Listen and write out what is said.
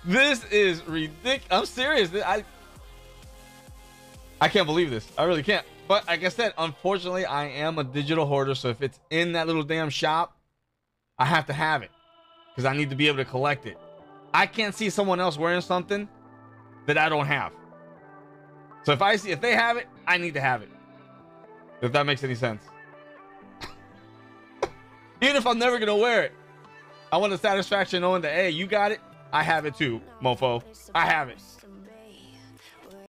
This is ridiculous. I'm serious. I can't believe this. I really can't. But like I said, unfortunately, I am a digital hoarder. So if it's in that little damn shop, I have to have it because I need to be able to collect it. I can't see someone else wearing something that I don't have. So if they have it, I need to have it. If that makes any sense. Even if I'm never gonna wear it, I want the satisfaction knowing that, hey, you got it, I have it too, mofo. I have it.